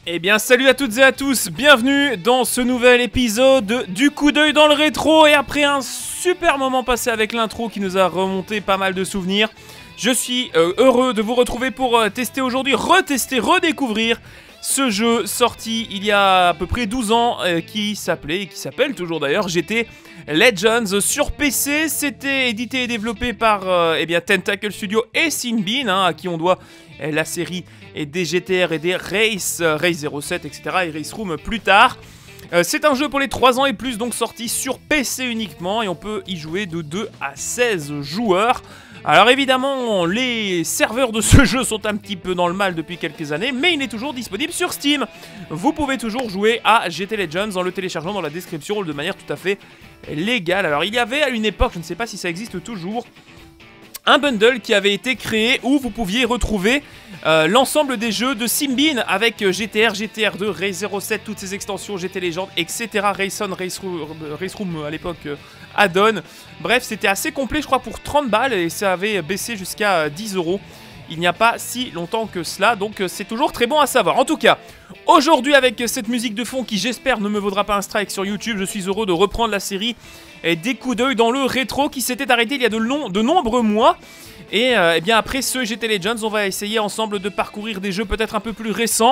Eh bien salut à toutes et à tous, bienvenue dans ce nouvel épisode du coup d'œil dans le rétro. Et après un super moment passé avec l'intro qui nous a remonté pas mal de souvenirs, je suis heureux de vous retrouver pour tester aujourd'hui, redécouvrir ce jeu sorti il y a à peu près 12 ans qui s'appelait et qui s'appelle toujours d'ailleurs GT Legends sur PC. C'était édité et développé par Tentacle Studio et Synbean, à qui on doit la série et des GTR et des Race 07, etc. et Race Room plus tard. C'est un jeu pour les 3 ans et plus, donc sorti sur PC uniquement, et on peut y jouer de 2 à 16 joueurs. Alors évidemment, les serveurs de ce jeu sont un petit peu dans le mal depuis quelques années, mais il est toujours disponible sur Steam. Vous pouvez toujours jouer à GT Legends en le téléchargeant dans la description de manière tout à fait légale. Alors il y avait à une époque, je ne sais pas si ça existe toujours, un bundle qui avait été créé où vous pouviez retrouver l'ensemble des jeux de Synbean avec GTR, GTR2, Race 07, toutes ces extensions, GT Legends, etc. Race On, Race Room à l'époque add-on. Bref, c'était assez complet, je crois, pour 30 balles et ça avait baissé jusqu'à 10 €. Il n'y a pas si longtemps que cela, donc c'est toujours très bon à savoir. En tout cas, aujourd'hui avec cette musique de fond qui j'espère ne me vaudra pas un strike sur YouTube, je suis heureux de reprendre la série des coups d'œil dans le rétro qui s'était arrêté il y a de nombreux mois. Et bien après ce GT Legends, on va essayer ensemble de parcourir des jeux peut-être un peu plus récents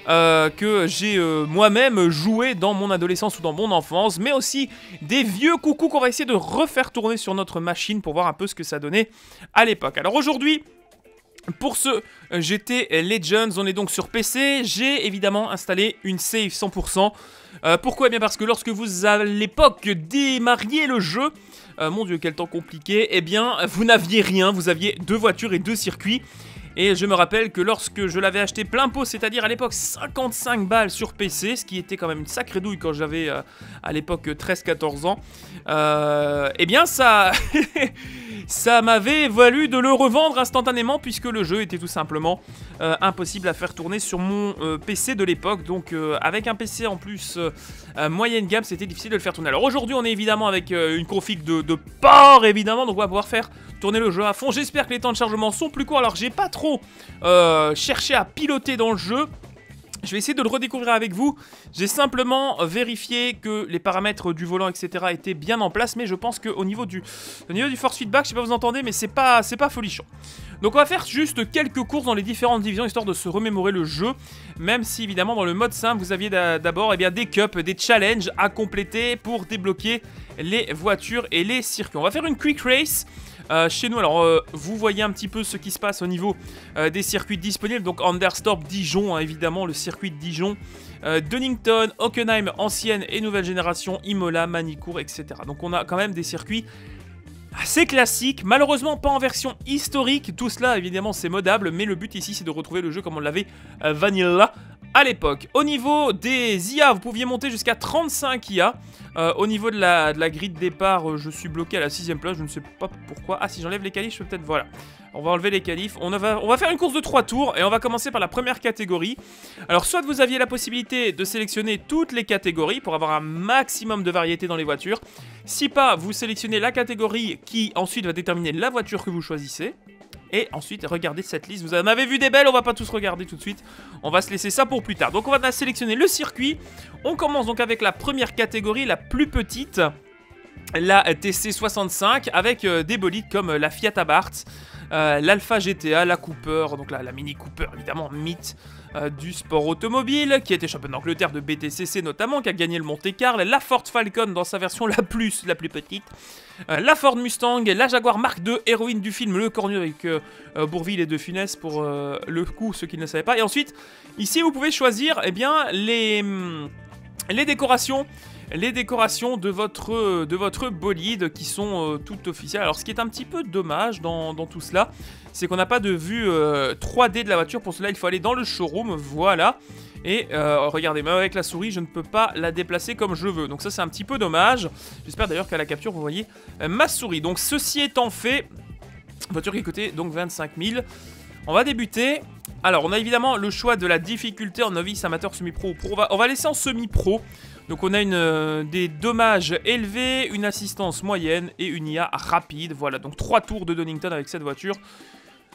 que j'ai moi-même joué dans mon adolescence ou dans mon enfance, mais aussi des vieux coucous qu'on va essayer de refaire tourner sur notre machine pour voir un peu ce que ça donnait à l'époque. Alors aujourd'hui, pour ce GT Legends, on est donc sur PC. J'ai évidemment installé une save 100%. Pourquoi ? Eh bien parce que lorsque vous, à l'époque, démarriez le jeu, mon dieu, quel temps compliqué, eh bien, vous n'aviez rien, vous aviez 2 voitures et 2 circuits. Et je me rappelle que lorsque je l'avais acheté plein pot, c'est-à-dire à l'époque 55 balles sur PC, ce qui était quand même une sacrée douille quand j'avais à l'époque 13-14 ans, eh bien ça... ça m'avait valu de le revendre instantanément puisque le jeu était tout simplement impossible à faire tourner sur mon PC de l'époque. Donc avec un PC en plus moyenne gamme, c'était difficile de le faire tourner. Alors aujourd'hui on est évidemment avec une config de porc évidemment, donc on va pouvoir faire tourner le jeu à fond. J'espère que les temps de chargement sont plus courts. Alors j'ai pas trop cherché à piloter dans le jeu. Je vais essayer de le redécouvrir avec vous. J'ai simplement vérifié que les paramètres du volant, etc. étaient bien en place. Mais je pense qu'au niveau du force feedback, je sais pas vous entendez, mais c'est pas folichon. Donc on va faire juste quelques courses dans les différentes divisions, histoire de se remémorer le jeu. Même si évidemment dans le mode simple, vous aviez d'abord des cups, des challenges à compléter pour débloquer les voitures et les circuits. On va faire une quick race. Chez nous, alors vous voyez un petit peu ce qui se passe au niveau des circuits disponibles. Donc Anderstorp, Dijon, évidemment, le circuit de Dijon, Donington, Hockenheim, ancienne et nouvelle génération, Imola, Manicourt, etc. Donc on a quand même des circuits assez classiques, malheureusement pas en version historique. Tout cela, évidemment, c'est modable, mais le but ici, c'est de retrouver le jeu comme on l'avait vanilla à l'époque. Au niveau des IA, vous pouviez monter jusqu'à 35 IA. Au niveau de la grille de départ, je suis bloqué à la 6ème place, je ne sais pas pourquoi. Ah, si j'enlève les qualifs, je peux peut-être... Voilà. On va enlever les qualifs. On va faire une course de 3 tours et on va commencer par la première catégorie. Alors, soit vous aviez la possibilité de sélectionner toutes les catégories pour avoir un maximum de variété dans les voitures. Si pas, vous sélectionnez la catégorie qui ensuite va déterminer la voiture que vous choisissez. Et ensuite, regardez cette liste. Vous en avez vu des belles, on va pas tous regarder tout de suite. On va se laisser ça pour plus tard. Donc on va sélectionner le circuit. On commence donc avec la première catégorie, la plus petite, la TC65, avec des bolides comme la Fiat Abarth, l'Alfa GTA, la Cooper, donc la Mini Cooper, évidemment, mythe du sport automobile, qui a été championne d'Angleterre de BTCC notamment, qui a gagné le Monte-Carlo, la Ford Falcon dans sa version la plus petite, la Ford Mustang, la Jaguar Mark II, héroïne du film Le Cornu avec Bourvil et De Funès pour le coup, ceux qui ne le savaient pas. Et ensuite, ici vous pouvez choisir les décorations. Les décorations de votre bolide qui sont toutes officielles. Alors ce qui est un petit peu dommage dans tout cela, c'est qu'on n'a pas de vue 3D de la voiture. Pour cela il faut aller dans le showroom, voilà. Et regardez, même avec la souris je ne peux pas la déplacer comme je veux. Donc ça c'est un petit peu dommage. J'espère d'ailleurs qu'à la capture vous voyez ma souris. Donc ceci étant fait, voiture qui coûtait donc 25 000. On va débuter. Alors on a évidemment le choix de la difficulté en novice, amateur, semi-pro. On va laisser en semi-pro. Donc on a des dommages élevés, une assistance moyenne et une IA rapide. Voilà, donc 3 tours de Donington avec cette voiture.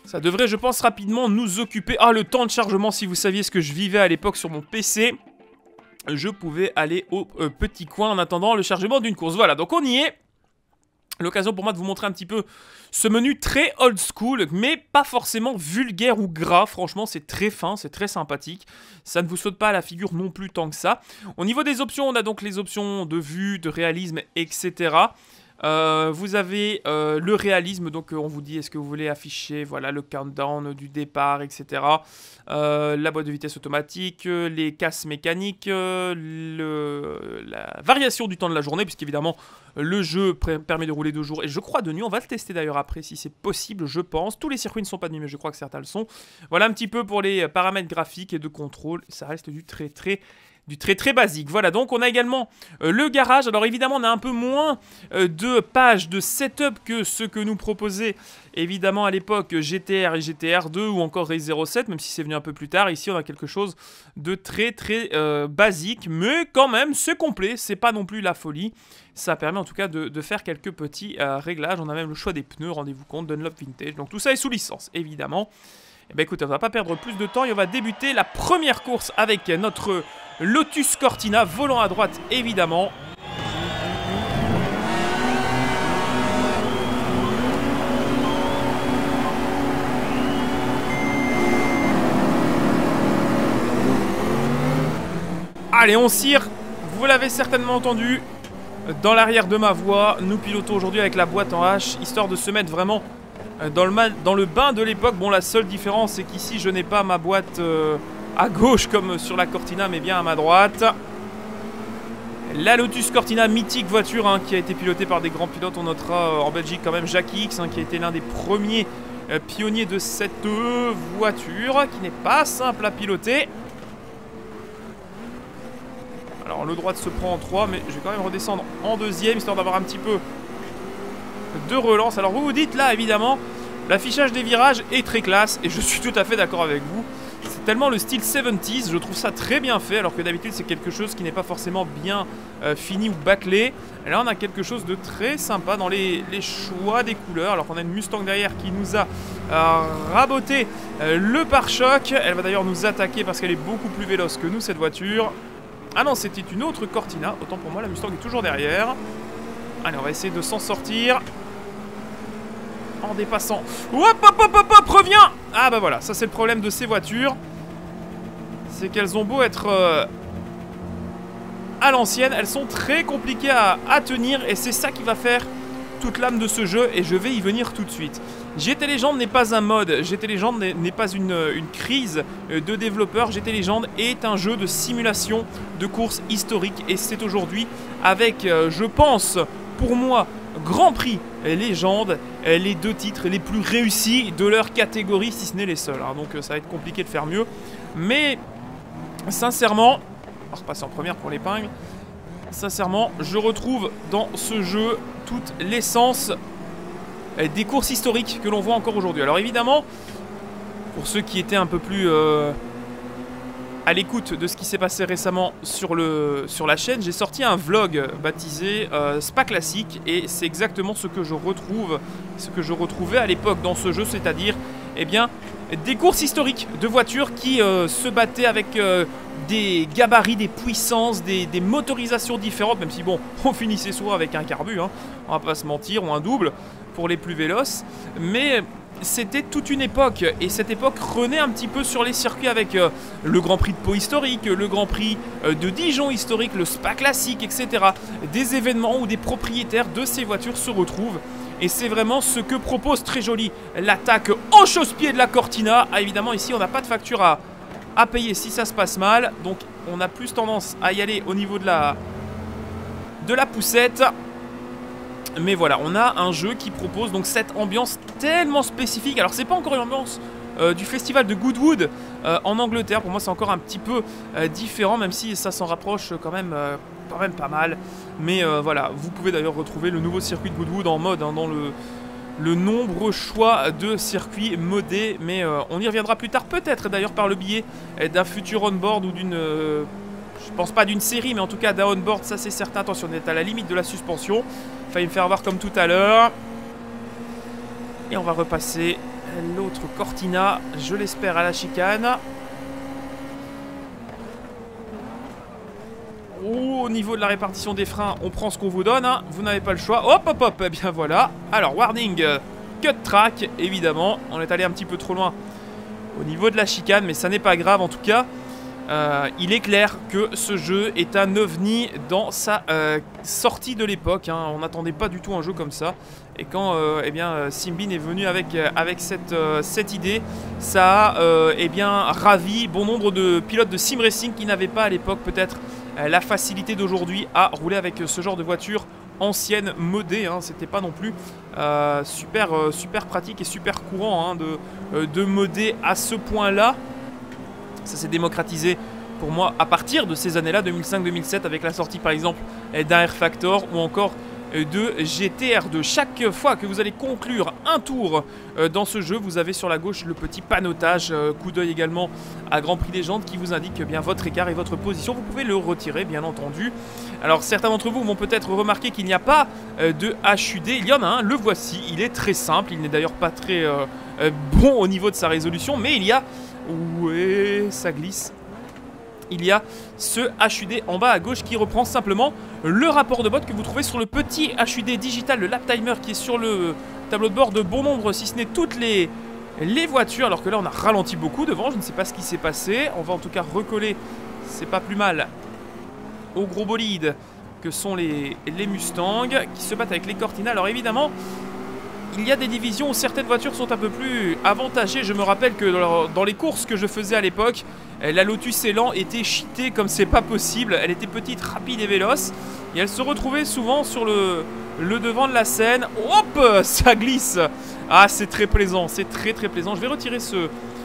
Ça devrait, je pense, rapidement nous occuper. Ah, le temps de chargement, si vous saviez ce que je vivais à l'époque sur mon PC, je pouvais aller au petit coin en attendant le chargement d'une course. Voilà, donc on y est. L'occasion pour moi de vous montrer un petit peu ce menu très old school, mais pas forcément vulgaire ou gras. Franchement, c'est très fin, c'est très sympathique. Ça ne vous saute pas à la figure non plus tant que ça. Au niveau des options, on a donc les options de vue, de réalisme, etc. Vous avez le réalisme, donc on vous dit est-ce que vous voulez afficher voilà, le countdown du départ, etc. La boîte de vitesse automatique, les casses mécaniques, la variation du temps de la journée, puisqu'évidemment le jeu permet de rouler de jour et je crois de nuit. On va le tester d'ailleurs après si c'est possible, je pense. Tous les circuits ne sont pas de nuit, mais je crois que certains le sont. Voilà un petit peu pour les paramètres graphiques et de contrôle. Ça reste du très basique. Voilà, donc on a également le garage. Alors évidemment, on a un peu moins de pages de setup que ce que nous proposait évidemment à l'époque GTR et GTR 2 ou encore Race 07, même si c'est venu un peu plus tard. Ici, on a quelque chose de très basique, mais quand même, c'est complet. C'est pas non plus la folie. Ça permet en tout cas de faire quelques petits réglages. On a même le choix des pneus, rendez-vous compte, Dunlop Vintage. Donc tout ça est sous licence, évidemment. Et ben écoutez, on va pas perdre plus de temps et on va débuter la première course avec notre Lotus Cortina, volant à droite évidemment. Allez, on cire, vous l'avez certainement entendu, dans l'arrière de ma voix, nous pilotons aujourd'hui avec la boîte en H, histoire de se mettre vraiment dans le bain de l'époque. Bon, la seule différence, c'est qu'ici, je n'ai pas ma boîte à gauche comme sur la Cortina, mais bien à ma droite. La Lotus Cortina, mythique voiture hein, qui a été pilotée par des grands pilotes. On notera en Belgique quand même Jackie X, hein, qui a été l'un des premiers pionniers de cette voiture, qui n'est pas simple à piloter. Alors le droit se prend en 3, mais je vais quand même redescendre en deuxième, histoire d'avoir un petit peu de relance. Alors vous vous dites là, évidemment, l'affichage des virages est très classe, et je suis tout à fait d'accord avec vous. C'est tellement le style 70s, je trouve ça très bien fait, alors que d'habitude c'est quelque chose qui n'est pas forcément bien fini ou bâclé. Et là on a quelque chose de très sympa dans les choix des couleurs, alors qu'on a une Mustang derrière qui nous a raboté le pare-choc. Elle va d'ailleurs nous attaquer parce qu'elle est beaucoup plus véloce que nous cette voiture. Ah non, c'était une autre Cortina, autant pour moi, la Mustang est toujours derrière. Allez, on va essayer de s'en sortir en dépassant. Hop, hop, hop, hop, hop, reviens. Ah bah voilà, ça c'est le problème de ces voitures. C'est qu'elles ont beau être à l'ancienne, elles sont très compliquées à tenir. Et c'est ça qui va faire toute l'âme de ce jeu. Et je vais y venir tout de suite. GT Legend n'est pas un mode, GT Legend n'est pas une crise de développeurs. GT Legend est un jeu de simulation de course historique. Et c'est aujourd'hui avec, je pense, pour moi, Grand Prix Légende, les deux titres les plus réussis de leur catégorie, si ce n'est les seuls. Hein. Donc ça va être compliqué de faire mieux. Mais sincèrement, on va repasser en première pour l'épingle. Sincèrement, je retrouve dans ce jeu toute l'essence des courses historiques que l'on voit encore aujourd'hui. Alors évidemment, pour ceux qui étaient un peu plus à l'écoute de ce qui s'est passé récemment sur la chaîne, j'ai sorti un vlog baptisé Spa Classique, et c'est exactement ce que je retrouve, ce que je retrouvais à l'époque dans ce jeu, c'est-à-dire eh bien, des courses historiques de voitures qui se battaient avec des gabarits, des puissances, des motorisations différentes, même si bon, on finissait souvent avec un carbu, hein, on va pas se mentir, ou un double pour les plus véloces, mais c'était toute une époque, et cette époque renaît un petit peu sur les circuits avec le Grand Prix de Pau historique, le Grand Prix de Dijon historique, le Spa Classique, etc. Des événements où des propriétaires de ces voitures se retrouvent, et c'est vraiment ce que propose très joli l'attaque au chausse-pied de la Cortina. Ah, évidemment ici on n'a pas de facture à payer si ça se passe mal, donc on a plus tendance à y aller au niveau de la poussette. Mais voilà, on a un jeu qui propose donc cette ambiance tellement spécifique. Alors c'est pas encore une ambiance du festival de Goodwood en Angleterre. Pour moi c'est encore un petit peu différent, même si ça s'en rapproche quand même pas mal. Mais voilà, vous pouvez d'ailleurs retrouver le nouveau circuit de Goodwood en mode hein, dans le nombreux choix de circuits modés. Mais on y reviendra plus tard, peut-être d'ailleurs par le biais d'un futur on-board ou d'une... je pense pas d'une série, mais en tout cas d'un on-board, ça c'est certain. Attention, on est à la limite de la suspension. Failli me faire avoir comme tout à l'heure. Et on va repasser l'autre Cortina, je l'espère, à la chicane. Au niveau de la répartition des freins, on prend ce qu'on vous donne, hein. Vous n'avez pas le choix. Hop, hop, hop, eh bien voilà. Alors, warning, cut track, évidemment. On est allé un petit peu trop loin au niveau de la chicane, mais ça n'est pas grave en tout cas. Il est clair que ce jeu est un ovni dans sa sortie de l'époque, hein. On n'attendait pas du tout un jeu comme ça. Et quand eh bien, Simbin est venu avec cette idée, ça a eh bien, ravi bon nombre de pilotes de sim racing qui n'avaient pas à l'époque peut-être la facilité d'aujourd'hui à rouler avec ce genre de voiture ancienne, modée, hein. C'était pas non plus super pratique et super courant, hein, de modder à ce point-là. Ça s'est démocratisé pour moi à partir de ces années-là, 2005-2007, avec la sortie par exemple d'un R-Factor ou encore de GTR2. Chaque fois que vous allez conclure un tour dans ce jeu, vous avez sur la gauche le petit panotage, coup d'œil également à Grand Prix Légende qui vous indique bien votre écart et votre position. Vous pouvez le retirer bien entendu. Alors certains d'entre vous vont peut-être remarquer qu'il n'y a pas de HUD. Il y en a un, le voici, il est très simple. Il n'est d'ailleurs pas très bon au niveau de sa résolution, mais il y a... Ouais, ça glisse. Il y a ce HUD en bas à gauche qui reprend simplement le rapport de mode que vous trouvez sur le petit HUD digital, le lap timer qui est sur le tableau de bord de bon nombre, si ce n'est toutes les voitures. Alors que là on a ralenti beaucoup devant, je ne sais pas ce qui s'est passé. On va en tout cas recoller, c'est pas plus mal, au gros bolide que sont les Mustangs qui se battent avec les Cortina. Alors évidemment, il y a des divisions où certaines voitures sont un peu plus avantagées. Je me rappelle que dans les courses que je faisais à l'époque, la Lotus Elan était cheatée comme c'est pas possible. Elle était petite, rapide et véloce. Et elle se retrouvait souvent sur le devant de la scène. Hop, ça glisse. Ah, c'est très plaisant, c'est très plaisant. Je vais retirer ce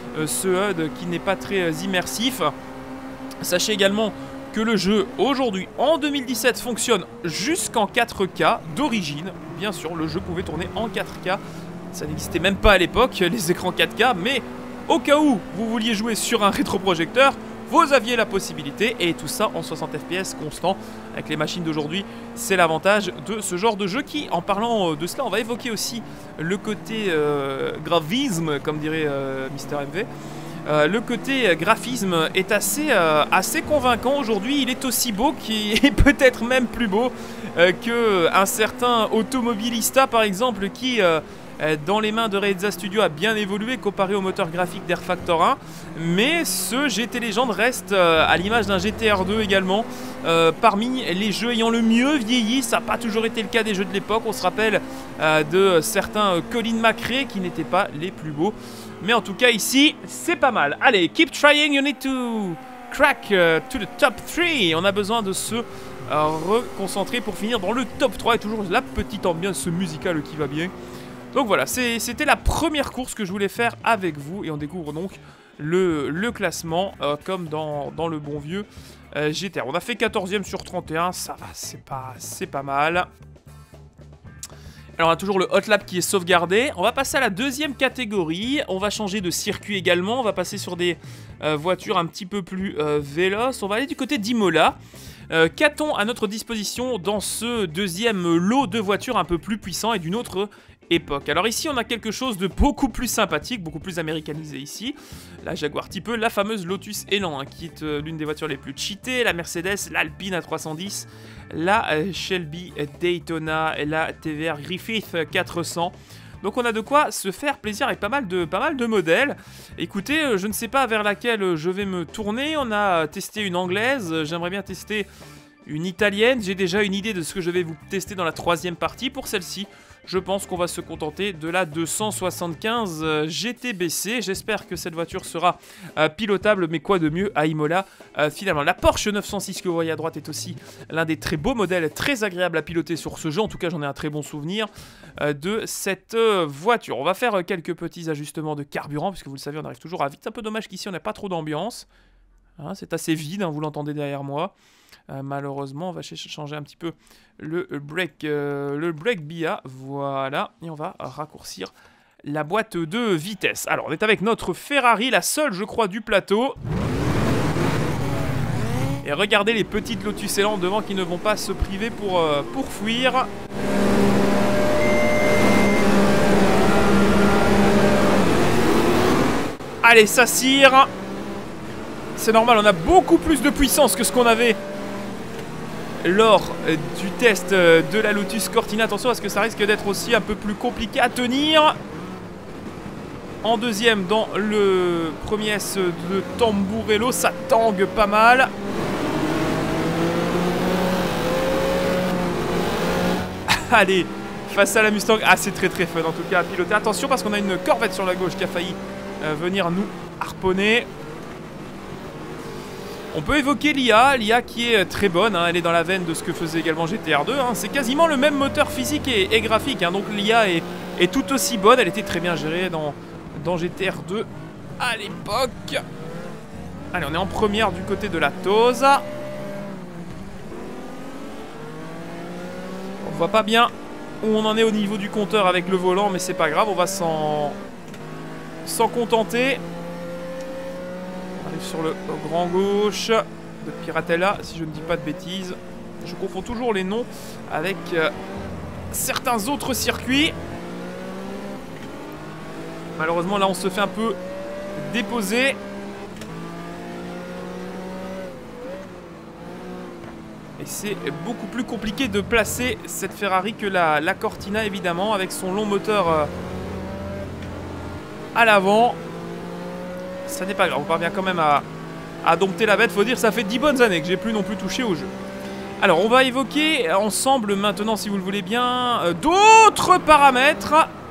HUD qui n'est pas très immersif. Sachez également que le jeu, aujourd'hui, en 2017, fonctionne jusqu'en 4K d'origine. Bien sûr, le jeu pouvait tourner en 4K. Ça n'existait même pas à l'époque, les écrans 4K. Mais au cas où vous vouliez jouer sur un rétroprojecteur, vous aviez la possibilité. Et tout ça en 60 FPS constant. Avec les machines d'aujourd'hui, c'est l'avantage de ce genre de jeu qui, en parlant de cela, on va évoquer aussi le côté graphisme, comme dirait Mister MV. Le côté graphisme est assez convaincant aujourd'hui. Il est aussi beau qu'il est peut-être même plus beau qu'un certain automobilista par exemple qui dans les mains de Reza Studio a bien évolué comparé au moteur graphique d'R-Factor 1. Mais ce GT Legend reste à l'image d'un GTR2 également parmi les jeux ayant le mieux vieilli. Ça n'a pas toujours été le cas des jeux de l'époque. On se rappelle de certains Colin McRae qui n'étaient pas les plus beaux. Mais en tout cas ici, c'est pas mal. Allez, keep trying, you need to crack to the top 3. On a besoin de se reconcentrer pour finir dans le top 3. Et toujours la petite ambiance musicale qui va bien. Donc voilà, c'était la première course que je voulais faire avec vous. Et on découvre donc le classement comme dans le bon vieux GTR. On a fait 14e sur 31, ça va, c'est pas mal. Alors on a toujours le hot lap qui est sauvegardé. On va passer à la deuxième catégorie. On va changer de circuit également. On va passer sur des voitures un petit peu plus véloces. On va aller du côté d'Imola. Qu'a-t-on à notre disposition dans ce deuxième lot de voitures un peu plus puissant et d'une autre époque? Alors ici on a quelque chose de beaucoup plus sympathique, beaucoup plus américanisé ici. La Jaguar type E, la fameuse Lotus Elan, hein, qui est l'une des voitures les plus cheatées, la Mercedes, l'Alpine A310, la Shelby Daytona et la TVR Griffith 400. Donc on a de quoi se faire plaisir avec pas mal de modèles. Écoutez, je ne sais pas vers laquelle je vais me tourner. On a testé une anglaise, j'aimerais bien tester une italienne. J'ai déjà une idée de ce que je vais vous tester dans la troisième partie. Pour celle-ci, je pense qu'on va se contenter de la 275 GTBC. J'espère que cette voiture sera pilotable, mais quoi de mieux à Imola finalement. La Porsche 906 que vous voyez à droite est aussi l'un des très beaux modèles, très agréable à piloter sur ce jeu. En tout cas, j'en ai un très bon souvenir de cette voiture. On va faire quelques petits ajustements de carburant, puisque vous le savez, on arrive toujours à vite. C'est un peu dommage qu'ici, on n'a pas trop d'ambiance. Hein, c'est assez vide, hein, vous l'entendez derrière moi. Malheureusement, on va changer un petit peu le brake BIA, voilà, et on va raccourcir la boîte de vitesse. Alors, on est avec notre Ferrari, la seule, je crois, du plateau. Et regardez les petites Lotus Elan devant qui ne vont pas se priver pour fuir. Allez, ça cire. C'est normal, on a beaucoup plus de puissance que ce qu'on avait lors du test de la Lotus Cortina. Attention parce que ça risque d'être aussi un peu plus compliqué à tenir. En deuxième, dans le premier S de Tamburello, ça tangue pas mal. Allez, face à la Mustang. Ah, c'est très très fun en tout cas à piloter. Attention parce qu'on a une Corvette sur la gauche qui a failli venir nous harponner. On peut évoquer l'IA qui est très bonne, hein, elle est dans la veine de ce que faisait également GTR2, hein. C'est quasiment le même moteur physique et graphique, hein, donc l'IA est tout aussi bonne, elle était très bien gérée dans GTR2 à l'époque. Allez, on est en première du côté de la Tosa. On voit pas bien où on en est au niveau du compteur avec le volant, mais c'est pas grave, on va s'en contenter. Sur le grand gauche de Piratella, si je ne dis pas de bêtises. Je confonds toujours les noms avec certains autres circuits. Malheureusement, là, on se fait un peu déposer. Et c'est beaucoup plus compliqué de placer cette Ferrari que la Cortina, évidemment, avec son long moteur à l'avant. Ça n'est pas grave, on parvient quand même à dompter la bête. Faut dire, ça fait 10 bonnes années que j'ai plus non plus touché au jeu. Alors, on va évoquer ensemble maintenant, si vous le voulez bien, d'autres paramètres.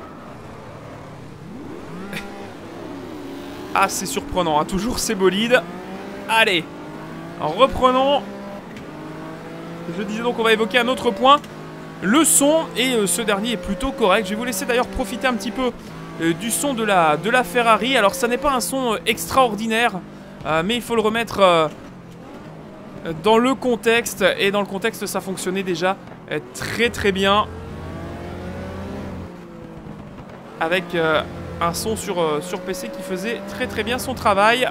Ah, c'est surprenant, hein, toujours ces bolides. Allez, reprenons. Je disais donc, on va évoquer un autre point. Le son, et ce dernier est plutôt correct. Je vais vous laisser d'ailleurs profiter un petit peu du son de la Ferrari. Alors ça n'est pas un son extraordinaire, mais il faut le remettre dans le contexte. Et dans le contexte, ça fonctionnait déjà très très bien. Avec un son sur PC qui faisait très très bien son travail.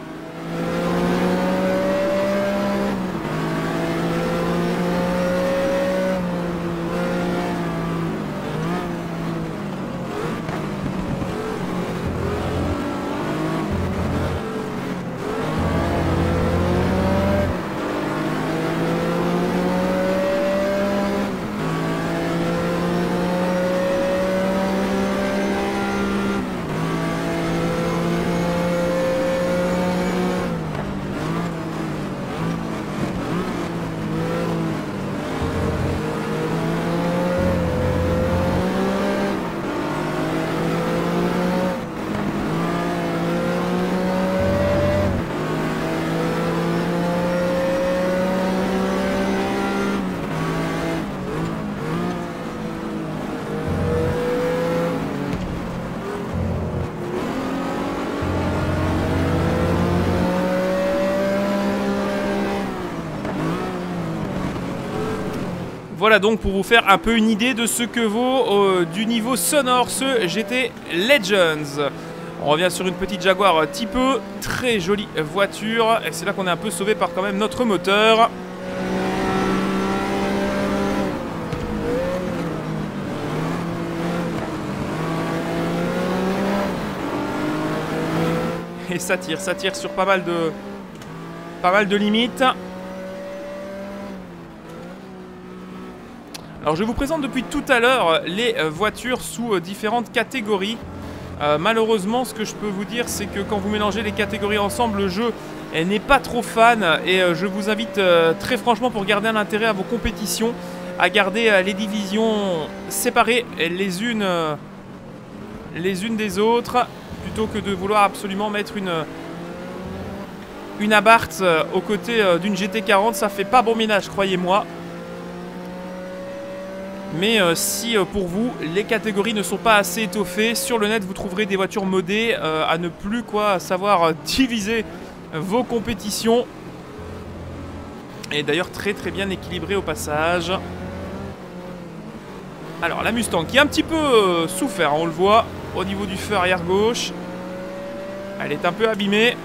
Voilà donc pour vous faire un peu une idée de ce que vaut du niveau sonore ce GT Legends. On revient sur une petite Jaguar type E, très jolie voiture. Et c'est là qu'on est un peu sauvé par quand même notre moteur. Et ça tire sur pas mal de limites. Alors je vous présente depuis tout à l'heure les voitures sous différentes catégories. Malheureusement, ce que je peux vous dire, c'est que quand vous mélangez les catégories ensemble, le jeu n'est pas trop fan. Et je vous invite très franchement, pour garder un intérêt à vos compétitions, à garder les divisions séparées les unes des autres, plutôt que de vouloir absolument mettre une Abarth aux côtés d'une GT40. Ça fait pas bon ménage, croyez-moi. Mais si pour vous, les catégories ne sont pas assez étoffées, sur le net vous trouverez des voitures modées à ne plus savoir diviser vos compétitions. Et d'ailleurs très très bien équilibrées au passage. Alors la Mustang qui est un petit peu souffert, on le voit au niveau du feu arrière gauche. Elle est un peu abîmée.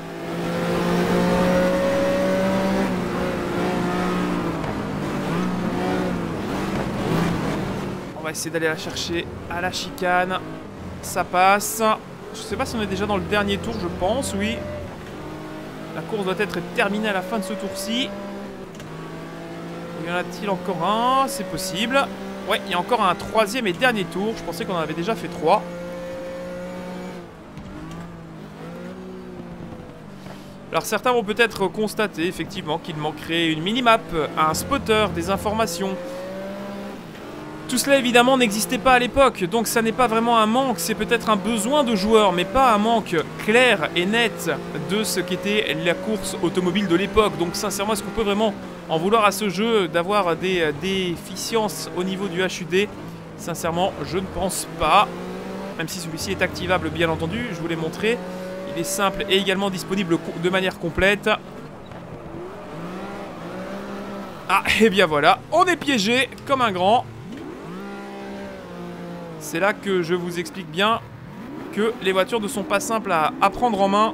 On va essayer d'aller la chercher à la chicane. Ça passe. Je sais pas si on est déjà dans le dernier tour, je pense, oui. La course doit être terminée à la fin de ce tour-ci. Y en a-t-il encore un? C'est possible. Ouais, il y a encore un troisième et dernier tour. Je pensais qu'on en avait déjà fait 3. Alors certains vont peut-être constater effectivement qu'il manquerait une minimap, un spotter, des informations. Tout cela évidemment n'existait pas à l'époque, donc ça n'est pas vraiment un manque, c'est peut-être un besoin de joueurs, mais pas un manque clair et net de ce qu'était la course automobile de l'époque. Donc sincèrement, est-ce qu'on peut vraiment en vouloir à ce jeu d'avoir des déficiences au niveau du HUD? Sincèrement, je ne pense pas. Même si celui-ci est activable, bien entendu, je vous l'ai montré. Il est simple et également disponible de manière complète. Ah, et bien voilà, on est piégé comme un grand. C'est là que je vous explique bien que les voitures ne sont pas simples à prendre en main.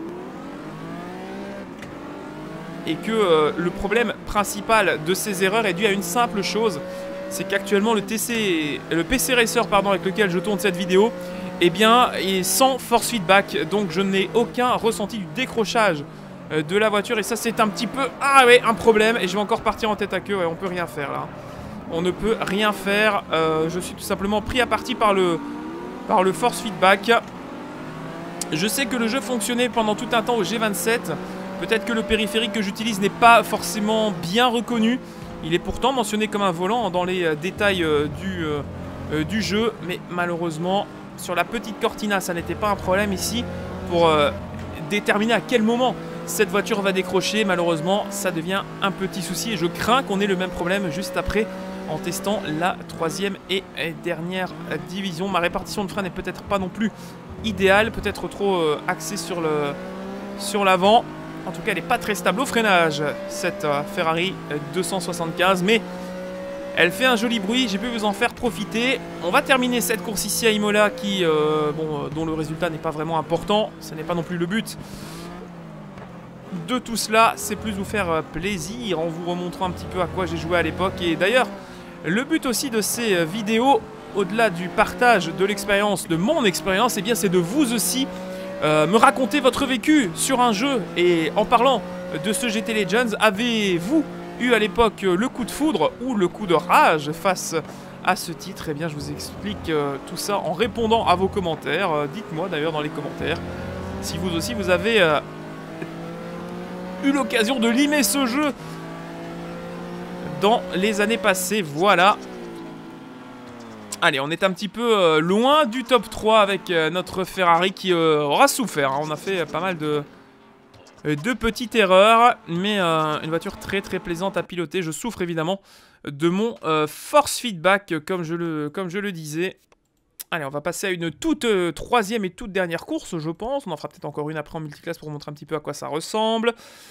Et que le problème principal de ces erreurs est dû à une simple chose. C'est qu'actuellement le PC Racer avec lequel je tourne cette vidéo, eh bien, est sans force feedback. Donc je n'ai aucun ressenti du décrochage de la voiture. Et ça c'est un petit peu un problème. Et je vais encore partir en tête à queue. Ouais, on peut rien faire là. On ne peut rien faire. Je suis tout simplement pris à partie par le force feedback. Je sais que le jeu fonctionnait pendant tout un temps au G27. Peut-être que le périphérique que j'utilise n'est pas forcément bien reconnu. Il est pourtant mentionné comme un volant dans les détails du jeu. Mais malheureusement, sur la petite Cortina, ça n'était pas un problème ici. Pour déterminer à quel moment cette voiture va décrocher, malheureusement, ça devient un petit souci. Et je crains qu'on ait le même problème juste après, en testant la 3e et dernière division. Ma répartition de frein n'est peut-être pas non plus idéale, peut-être trop axée sur l'avant. En tout cas, elle n'est pas très stable au freinage, cette Ferrari 275, mais elle fait un joli bruit, j'ai pu vous en faire profiter. On va terminer cette course ici à Imola, dont le résultat n'est pas vraiment important, ce n'est pas non plus le but de tout cela, c'est plus vous faire plaisir en vous remontrant un petit peu à quoi j'ai joué à l'époque. Et d'ailleurs, le but aussi de ces vidéos, au-delà du partage de l'expérience, de mon expérience, eh bien c'est de vous aussi me raconter votre vécu sur un jeu. Et en parlant de ce GT Legends, avez-vous eu à l'époque le coup de foudre ou le coup de rage face à ce titre? Eh bien je vous explique tout ça en répondant à vos commentaires. Dites-moi d'ailleurs dans les commentaires si vous aussi vous avez eu l'occasion de limer ce jeu dans les années passées. Voilà. Allez, on est un petit peu loin du top 3 avec notre Ferrari qui aura souffert. Hein. On a fait pas mal de petites erreurs, mais une voiture très très plaisante à piloter. Je souffre évidemment de mon force feedback, comme je le disais. Allez, on va passer à une toute troisième et toute dernière course, je pense. On en fera peut-être encore une après en multiclasse pour vous montrer un petit peu à quoi ça ressemble.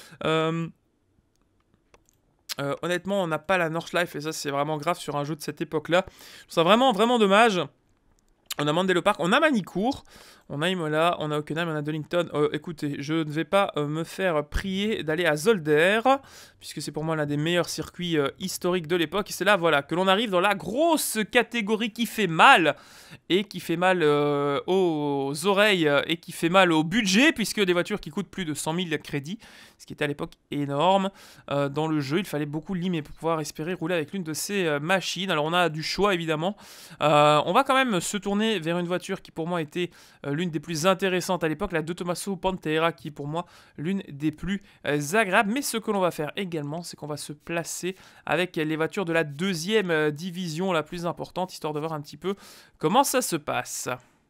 Honnêtement, on n'a pas la Nordschleife et ça, c'est vraiment grave sur un jeu de cette époque-là. Je trouve ça vraiment, vraiment dommage. On a Mandello Park, on a Manicourt, on a Imola, on a Hockenheim, on a Donington. Écoutez, je ne vais pas me faire prier d'aller à Zolder, puisque c'est pour moi l'un des meilleurs circuits historiques de l'époque. Et c'est là, voilà, que l'on arrive dans la grosse catégorie qui fait mal, et qui fait mal aux oreilles, et qui fait mal au budget, puisque des voitures qui coûtent plus de 100 000 crédits, ce qui était à l'époque énorme. Dans le jeu, il fallait beaucoup limer pour pouvoir espérer rouler avec l'une de ces machines. Alors on a du choix, évidemment. On va quand même se tourner vers une voiture qui pour moi était l'une des plus intéressantes à l'époque, la De Tomaso Pantera, qui est pour moi l'une des plus agréables. Mais ce que l'on va faire également, c'est qu'on va se placer avec les voitures de la 2e division la plus importante, histoire de voir un petit peu comment ça se passe.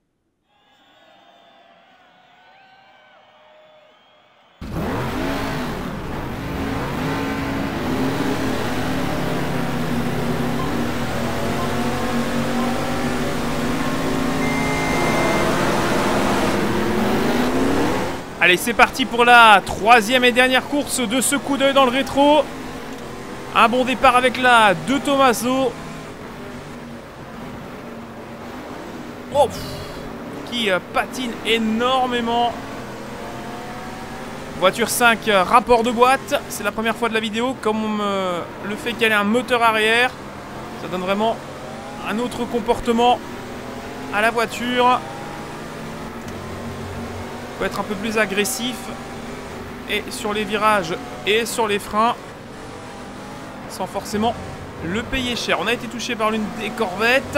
Allez, c'est parti pour la 3e et dernière course de ce coup d'œil dans le rétro. Un bon départ avec la De Tomaso. Oh, qui patine énormément. Voiture 5, rapport de boîte. C'est la première fois de la vidéo. Comme le fait qu'elle ait un moteur arrière, ça donne vraiment un autre comportement à la voiture. Faut être un peu plus agressif. Et sur les virages et sur les freins. Sans forcément le payer cher. On a été touché par l'une des corvettes.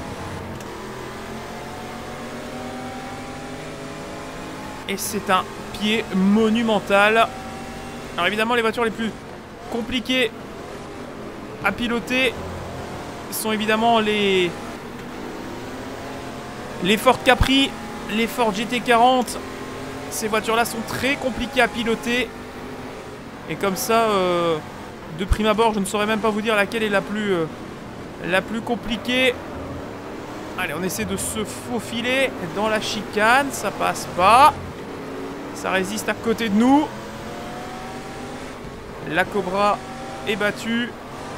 Et c'est un pied monumental. Alors évidemment, les voitures les plus compliquées à piloter sont évidemment les Ford Capri, les Ford GT40. Ces voitures-là sont très compliquées à piloter. Et comme ça, de prime abord, je ne saurais même pas vous dire laquelle est la plus compliquée. Allez, on essaie de se faufiler dans la chicane. Ça passe pas. Ça résiste à côté de nous. La Cobra est battue.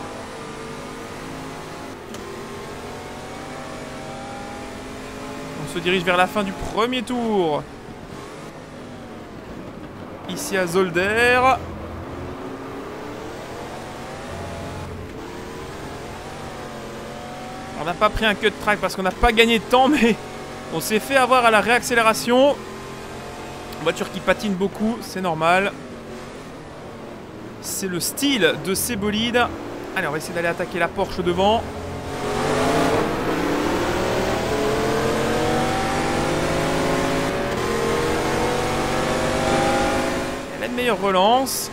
On se dirige vers la fin du premier tour. Ici à Zolder. On n'a pas pris un cut track parce qu'on n'a pas gagné de temps, mais on s'est fait avoir à la réaccélération. Voiture qui patine beaucoup, c'est normal. C'est le style de ces bolides. Allez, on va essayer d'aller attaquer la Porsche devant. Elle a une meilleure relance.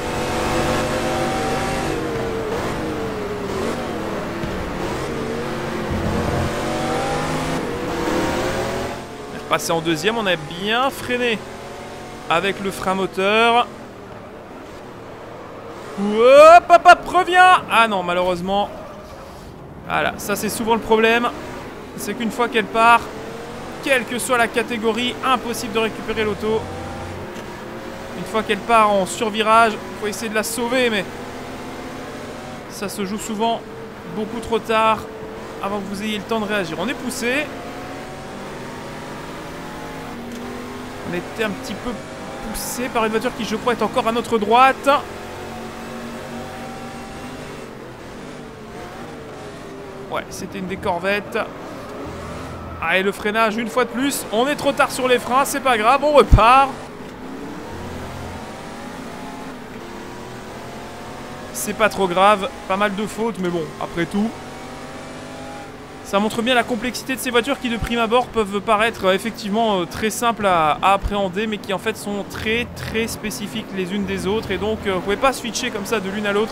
On est repassé en deuxième, on a bien freiné avec le frein moteur. Hop, hop, hop, reviens. Ah non, malheureusement. Voilà, ça c'est souvent le problème. C'est qu'une fois qu'elle part, quelle que soit la catégorie, impossible de récupérer l'auto. Une fois qu'elle part en survirage, il faut essayer de la sauver, mais ça se joue souvent beaucoup trop tard avant que vous ayez le temps de réagir. On est poussé. On était un petit peu poussé par une voiture qui, je crois, est encore à notre droite. Ouais, c'était une des corvettes. Allez, le freinage une fois de plus. On est trop tard sur les freins, c'est pas grave, on repart. C'est pas trop grave, pas mal de fautes, mais bon, après tout. Ça montre bien la complexité de ces voitures qui, de prime abord, peuvent paraître effectivement très simples à appréhender, mais qui en fait sont très très spécifiques les unes des autres. Et donc, vous pouvez pas switcher comme ça de l'une à l'autre.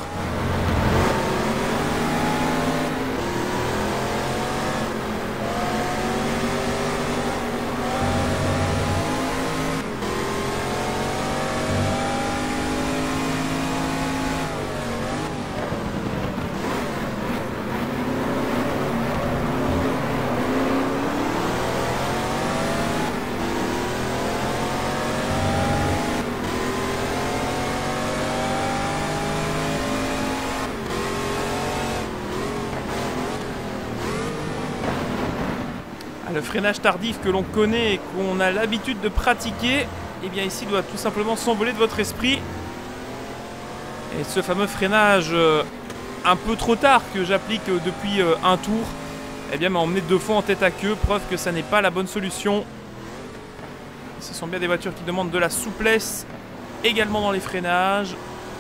Le freinage tardif que l'on connaît et qu'on a l'habitude de pratiquer, eh bien ici doit tout simplement s'envoler de votre esprit. Et ce fameux freinage un peu trop tard que j'applique depuis un tour, eh bien m'a emmené 2 fois en tête à queue, preuve que ça n'est pas la bonne solution. Ce sont bien des voitures qui demandent de la souplesse également dans les freinages.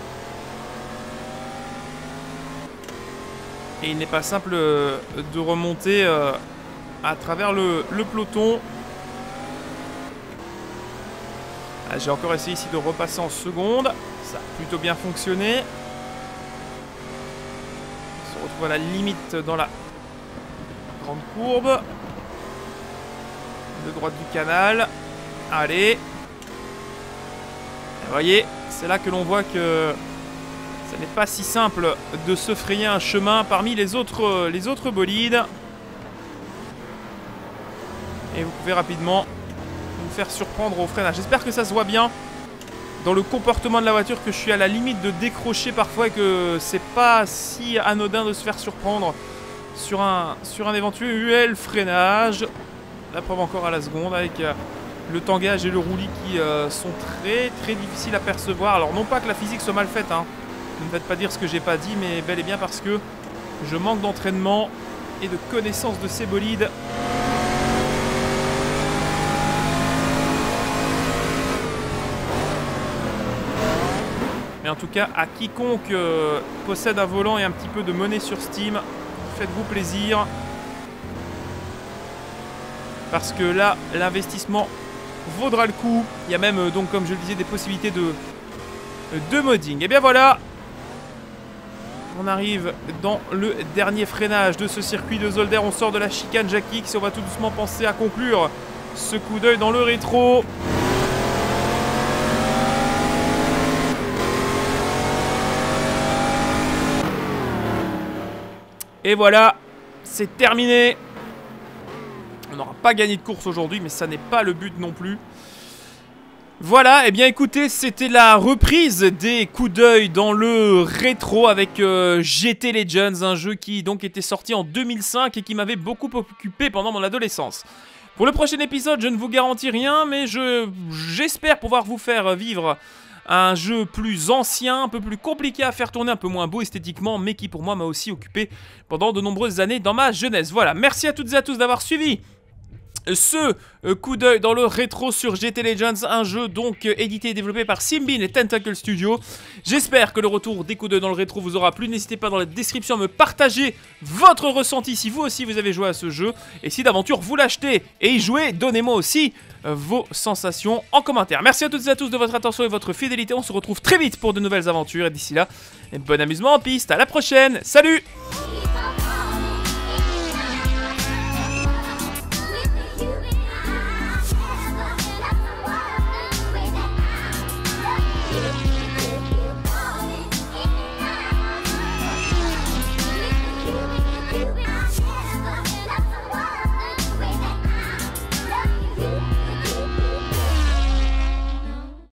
Et il n'est pas simple de remonter à travers le peloton. Ah, j'ai encore essayé ici de repasser en seconde. Ça a plutôt bien fonctionné. On se retrouve à la limite dans la grande courbe de droite du canal. Allez. Vous voyez, c'est là que l'on voit que ça n'est pas si simple de se frayer un chemin parmi les autres bolides. Et vous pouvez rapidement vous faire surprendre au freinage. J'espère que ça se voit bien dans le comportement de la voiture, que je suis à la limite de décrocher parfois et que c'est pas si anodin de se faire surprendre sur un éventuel freinage. La preuve encore à la seconde avec le tangage et le roulis qui sont très très difficiles à percevoir. Alors non pas que la physique soit mal faite, hein. Ne me faites pas dire ce que j'ai pas dit, mais bel et bien parce que je manque d'entraînement et de connaissance de ces bolides. en tout cas, à quiconque possède un volant et un petit peu de monnaie sur Steam, faites-vous plaisir. Parce que là, l'investissement vaudra le coup. Il y a même, donc, comme je le disais, des possibilités de modding. Et bien voilà, on arrive dans le dernier freinage de ce circuit de Zolder. On sort de la chicane Jackie X et on va tout doucement penser à conclure ce coup d'œil dans le rétro. Et voilà, c'est terminé. On n'aura pas gagné de course aujourd'hui, mais ça n'est pas le but non plus. Voilà, et bien écoutez, c'était la reprise des coups d'œil dans le rétro avec GT Legends, un jeu qui donc était sorti en 2005 et qui m'avait beaucoup occupé pendant mon adolescence. Pour le prochain épisode, je ne vous garantis rien, mais j'espère pouvoir vous faire vivre un jeu plus ancien, un peu plus compliqué à faire tourner, un peu moins beau esthétiquement, mais qui pour moi m'a aussi occupé pendant de nombreuses années dans ma jeunesse. Voilà, merci à toutes et à tous d'avoir suivi ce coup d'œil dans le rétro sur GT Legends, un jeu donc édité et développé par Simbin et Tentacle Studio. J'espère que le retour des coups d'œil dans le rétro vous aura plu. N'hésitez pas dans la description à me partager votre ressenti si vous aussi vous avez joué à ce jeu. Et si d'aventure vous l'achetez et y jouez, donnez-moi aussi vos sensations en commentaire. Merci à toutes et à tous de votre attention et votre fidélité. On se retrouve très vite pour de nouvelles aventures. Et d'ici là, bon amusement en piste. À la prochaine. Salut!